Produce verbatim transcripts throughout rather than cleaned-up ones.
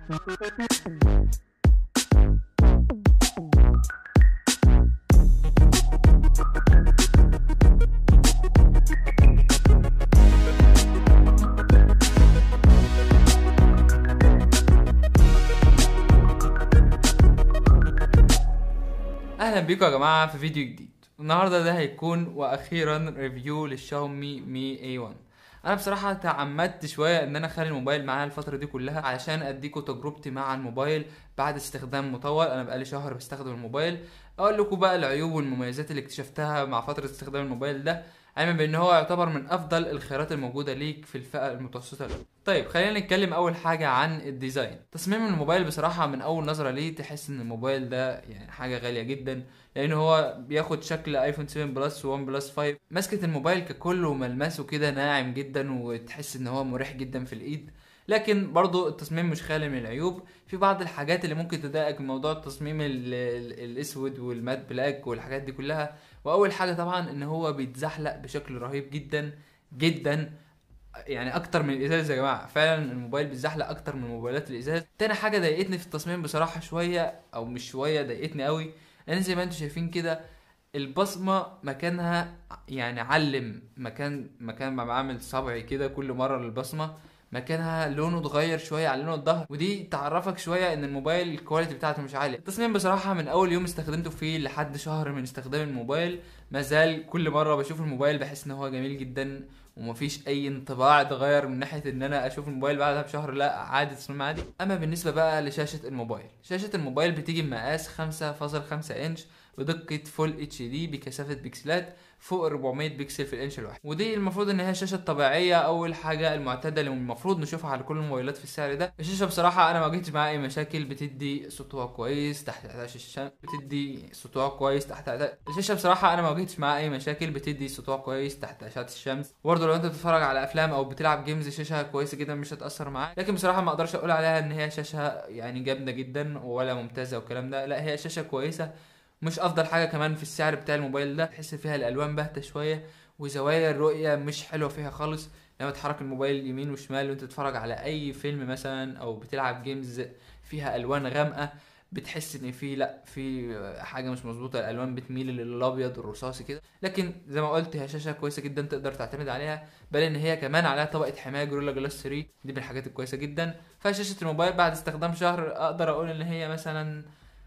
اهلا بيكم يا جماعه في فيديو جديد. النهارده ده هيكون واخيرا ريفيو للشاومي مي اي واحد. انا بصراحه تعمدت شويه ان انا اخلي الموبايل معايا الفتره دي كلها علشان اديكم تجربتي مع الموبايل بعد استخدام مطول. انا بقالي شهر بستخدم الموبايل، اقول لكم بقى العيوب والمميزات اللي اكتشفتها مع فتره استخدام الموبايل ده، علما بان هو يعتبر من افضل الخيارات الموجوده ليك في الفئه المتوسطه. طيب خلينا نتكلم اول حاجه عن الديزاين. تصميم الموبايل بصراحه من اول نظره ليه تحس ان الموبايل ده يعني حاجه غاليه جدا، لان هو بياخد شكل ايفون سبعة بلس وون بلس خمسة. مسكه الموبايل ككل وملمسه كده ناعم جدا وتحس ان هو مريح جدا في الايد، لكن برضو التصميم مش خالي من العيوب. في بعض الحاجات اللي ممكن تضايقك من موضوع التصميم ال- ال- الاسود والمات بلاك والحاجات دي كلها. واول حاجه طبعا ان هو بيتزحلق بشكل رهيب جدا جدا، يعني اكتر من الازاز يا جماعه. فعلا الموبايل بيتزحلق اكتر من موبايلات الازاز. تاني حاجه ضايقتني في التصميم بصراحه شويه، او مش شويه، ضايقتني قوي، لان زي ما انتم شايفين كده البصمه مكانها يعني علم مكان مكان ما بعمل صبعي كده كل مره للبصمه مكانها لونه اتغير شويه على لون الظهر، ودي تعرفك شويه ان الموبايل الكواليتي بتاعته مش عاليه. التصميم بصراحه من اول يوم استخدمته فيه لحد شهر من استخدام الموبايل مازال كل مره بشوف الموبايل بحس ان هو جميل جدا، ومفيش اي انطباع اتغير من ناحيه ان انا اشوف الموبايل بعدها بشهر، لا عادي، تصميم عادي. اما بالنسبه بقى لشاشه الموبايل، شاشه الموبايل بتيجي بمقاس خمسة فاصلة خمسة انش بدقه فول اتش دي بكثافه بكسلات فوق أربعمية بكسل في الانش الواحد، ودي المفروض ان هي شاشه طبيعيه، اول حاجه المعتاده اللي المفروض نشوفها على كل الموبايلات في السعر ده. الشاشه بصراحه انا ما واجهتش معاها اي مشاكل، بتدي سطوع كويس تحت عداش الشمس، بتدي سطوع كويس تحت عداش الشاشه. بصراحه انا ما واجهتش معاها اي مشاكل، بتدي سطوع كويس تحت اشعه الشمس. برضه لو انت بتتفرج على افلام او بتلعب جيمز الشاشه كويسه جدا مش هتاثر معاك. لكن بصراحه ما اقدرش اقول عليها ان هي شاشه يعني جامده جدا ولا ممتازه والكلام ده، لا هي شاشه كويسه، مش افضل حاجه. كمان في السعر بتاع الموبايل ده تحس فيها الالوان باهته شويه، وزوايا الرؤيه مش حلوه فيها خالص. لما تحرك الموبايل يمين وشمال وانت تتفرج على اي فيلم مثلا او بتلعب جيمز فيها الوان غامقه، بتحس ان في لا في حاجه مش مظبوطه، الالوان بتميل للابيض والرصاصي كده. لكن زي ما قلت هي شاشه كويسه جدا تقدر تعتمد عليها، بل ان هي كمان عليها طبقه حمايه جوريلا جلاس ثلاثة، دي من الحاجات الكويسه جدا. فشاشه الموبايل بعد استخدام شهر اقدر اقول ان هي مثلا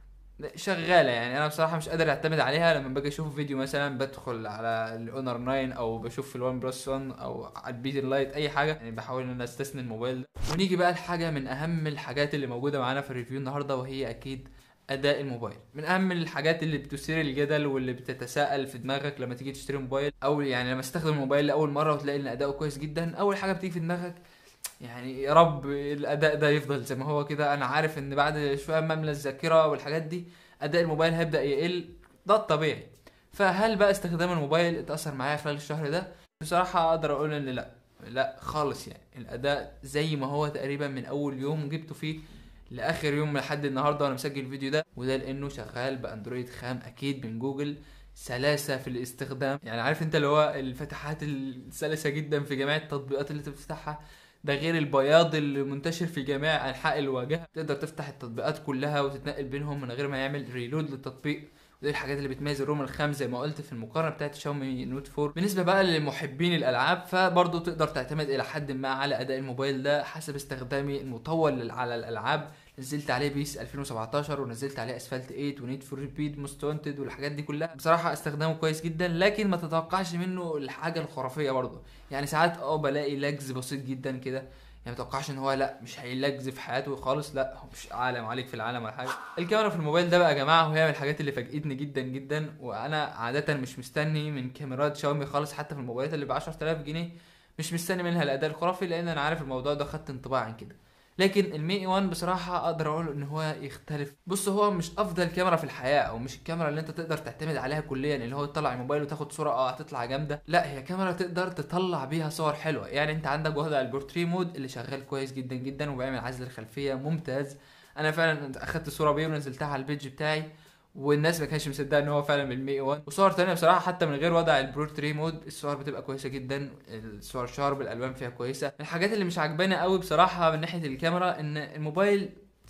شغاله. يعني انا بصراحه مش قادر اعتمد عليها. لما باجي اشوف فيديو مثلا بدخل على الاونر تسعة او بشوف في الوان بلس واحد او على البيت اللايت اي حاجه، يعني بحاول ان انا استثني الموبايل ده. ونيجي بقى لحاجه من اهم الحاجات اللي موجوده معانا في الريفيو النهارده، وهي اكيد اداء الموبايل. من اهم الحاجات اللي بتثير الجدل واللي بتتساءل في دماغك لما تيجي تشتري موبايل، او يعني لما تستخدم الموبايل لاول مره وتلاقي ان اداؤه كويس جدا، اول حاجه بتيجي في دماغك يعني يا رب الاداء ده يفضل زي ما هو كده. انا عارف ان بعد شويه مملى الذاكره والحاجات دي اداء الموبايل هيبدا يقل، ده الطبيعي. فهل بقى استخدام الموبايل اتاثر معايا خلال الشهر ده؟ بصراحه اقدر اقول ان لا لا خالص. يعني الاداء زي ما هو تقريبا من اول يوم جبته فيه لاخر يوم لحد النهارده وانا مسجل الفيديو ده، وده لانه شغال باندرويد خام اكيد من جوجل، سلاسه في الاستخدام. يعني عارف انت اللي هو الفتحات السلسه جدا في جميع التطبيقات اللي انت بتفتحها، ده غير البياض اللي منتشر في جميع انحاء الواجهه، تقدر تفتح التطبيقات كلها وتتنقل بينهم من غير ما يعمل ريلود للتطبيق. ودي الحاجات اللي بتميز الروم الخام زي ما قلت في المقارنه بتاعت شاومي نوت أربعة. بالنسبه بقى لمحبين الالعاب فبرضه تقدر تعتمد الى حد ما على اداء الموبايل ده حسب استخدامي المطول على الالعاب. نزلت عليه بيس ألفين وسبعتاشر ونزلت عليه اسفلت تمانية ونيد فور سبيد موست وانتد والحاجات دي كلها. بصراحه استخدامه كويس جدا، لكن ما تتوقعش منه الحاجه الخرافيه برضه. يعني ساعات اه بلاقي لاجز بسيط جدا كده، يعني متوقعش ان هو لا مش هيلاجز في حياته خالص، لا هو مش عالم عليك في العالم ولا حاجه. الكاميرا في الموبايل ده بقى يا جماعه وهي من الحاجات اللي فاجئتني جدا جدا، وانا عاده مش مستني من كاميرات شاومي خالص، حتى في الموبايلات اللي ب عشرة آلاف جنيه مش مستني منها الاداء الخرافي، لان انا عارف الموضوع ده خدت انطباع عن كده. لكن المي واحد بصراحه اقدر اقول ان هو يختلف. بص هو مش افضل كاميرا في الحياه، او مش الكاميرا اللي انت تقدر تعتمد عليها كليا اللي هو تطلع الموبايل وتاخد صوره اه هتطلع جامده، لا هي كاميرا تقدر تطلع بيها صور حلوه. يعني انت عندك وضع البورتري مود اللي شغال كويس جدا جدا وبيعمل عزل الخلفيه ممتاز. انا فعلا اخدت صوره بيه ونزلتها على البيج بتاعي، والناس ما كانش مصدقه ان هو فعلا بالمي واحد. وصور تانية بصراحه حتى من غير وضع البورتري مود الصور بتبقى كويسه جدا، الصور شارب، الالوان فيها كويسه. الحاجات اللي مش عجباني قوي بصراحه من ناحيه الكاميرا ان الموبايل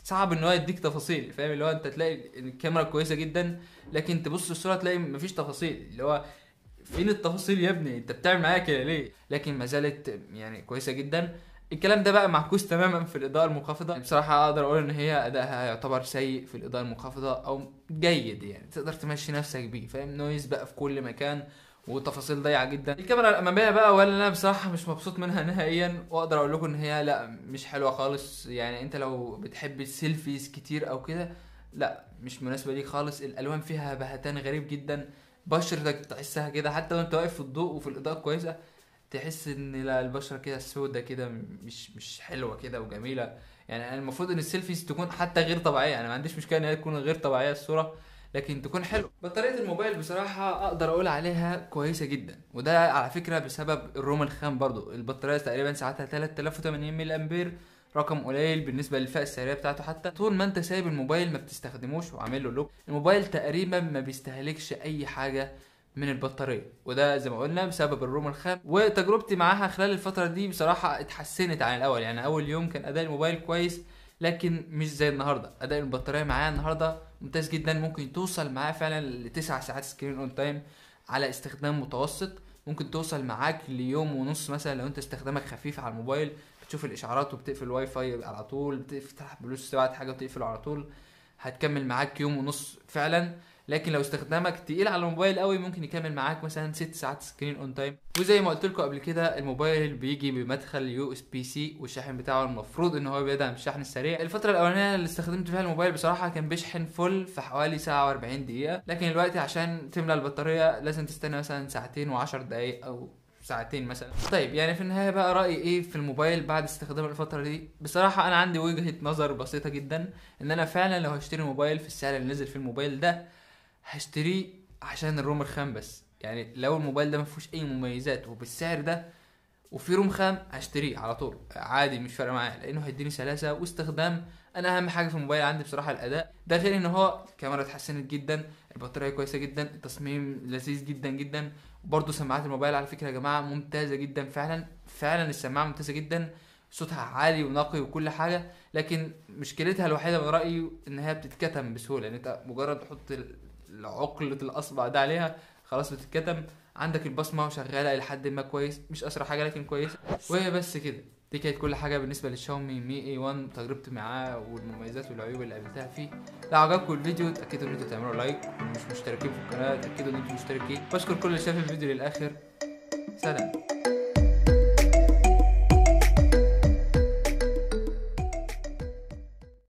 صعب ان هو يديك تفاصيل، فاهم؟ اللي هو انت تلاقي الكاميرا كويسه جدا لكن تبص الصوره تلاقي مفيش تفاصيل، اللي هو فين التفاصيل يا ابني؟ انت بتعمل معايا كده ليه؟ لكن ما زالت يعني كويسه جدا. الكلام ده بقى معكوس تماما في الاضاءه المنخفضه. بصراحه اقدر اقول ان هي ادائها يعتبر سيء في الاضاءه المنخفضه او جيد، يعني تقدر تمشي نفسك بيه، فاهم؟ نويز بقى في كل مكان وتفاصيل ضيعه جدا. الكاميرا الاماميه بقى ولا انا بصراحه مش مبسوط منها نهائيا، واقدر اقول لكم ان هي لا مش حلوه خالص. يعني انت لو بتحب السيلفيز كتير او كده لا مش مناسبه ليك خالص. الالوان فيها بهتان غريب جدا، بشرتك تحسها كده حتى وانت واقف في الضوء وفي الاضاءه كويسه تحس ان لا البشره كده سودة كده، مش مش حلوه كده وجميله. يعني المفروض ان السيلفيز تكون حتى غير طبيعيه، انا ما عنديش مشكله ان هي تكون غير طبيعيه الصوره لكن تكون حلوه. بطاريه الموبايل بصراحه اقدر اقول عليها كويسه جدا، وده على فكره بسبب الروم الخام. برضو البطاريه تقريبا ساعتها ثلاثة آلاف وثمانين ملي امبير، رقم قليل بالنسبه للفئه السعريه بتاعته. حتى طول ما انت سايب الموبايل ما بتستخدموش وعامل له لوك، الموبايل تقريبا ما بيستهلكش اي حاجه من البطاريه، وده زي ما قلنا بسبب الروم الخام. وتجربتي معاها خلال الفتره دي بصراحه اتحسنت عن الاول. يعني اول يوم كان اداء الموبايل كويس لكن مش زي النهارده. اداء البطاريه معايا النهارده ممتاز جدا، ممكن توصل معاه فعلا لتسع ساعات سكرين اون تايم على استخدام متوسط. ممكن توصل معاك ليوم ونص مثلا لو انت استخدامك خفيف على الموبايل، بتشوف الاشعارات وبتقفل الواي فاي على طول، بتفتح بلوتوث تبعت حاجه وتقفله على طول، هتكمل معاك يوم ونص فعلا. لكن لو استخدامك تقيل على الموبايل قوي ممكن يكمل معاك مثلا ست ساعات سكرين اون تايم. وزي ما قلت لكم قبل كده الموبايل بيجي بمدخل يو اس بي سي، والشاحن بتاعه المفروض ان هو بيدعم الشحن السريع. الفتره الاولانيه اللي استخدمت فيها الموبايل بصراحه كان بيشحن فل في حوالي ساعه واربعين دقيقه، لكن دلوقتي عشان تملى البطاريه لازم تستنى مثلا ساعتين وعشر دقايق او ساعتين مثلا. طيب يعني في النهايه بقى رايي ايه في الموبايل بعد استخدام الفتره دي؟ بصراحه انا عندي وجهه نظر بسيطه جدا، ان انا فعلا لو هشتري موبايل في السعر اللي نزل في الموبايل ده هشتريه عشان الروم الخام بس. يعني لو الموبايل ده ما فيهوش اي مميزات وبالسعر ده وفي روم خام هشتريه على طول عادي، مش فارقه معايا لانه هيديني سلاسه واستخدام. انا اهم حاجه في الموبايل عندي بصراحه الاداء، ده غير ان هو الكاميرا اتحسنت جدا، البطاريه كويسه جدا، التصميم لذيذ جدا جدا. وبرده سماعات الموبايل على فكره يا جماعه ممتازه جدا، فعلا فعلا السماعه ممتازه جدا، صوتها عالي ونقي وكل حاجه. لكن مشكلتها الوحيده من رايي ان هي بتتكتم بسهوله، يعني انت مجرد تحط عقلة الاصبع ده عليها خلاص بتتكتم. عندك البصمه شغاله الى حد ما كويس، مش اسرع حاجه لكن كويس. وهي بس كده، دي كانت كل حاجه بالنسبه للشاومي مي اي واحد، تجربتي معاه والمميزات والعيوب اللي قابلتها فيه. لو عجبكم الفيديو اتاكدوا ان انتوا تعملوا لايك، ومش مشتركين في القناه اتاكدوا ان انتوا مشتركين. بشكر كل اللي شاف الفيديو للاخر. سلام.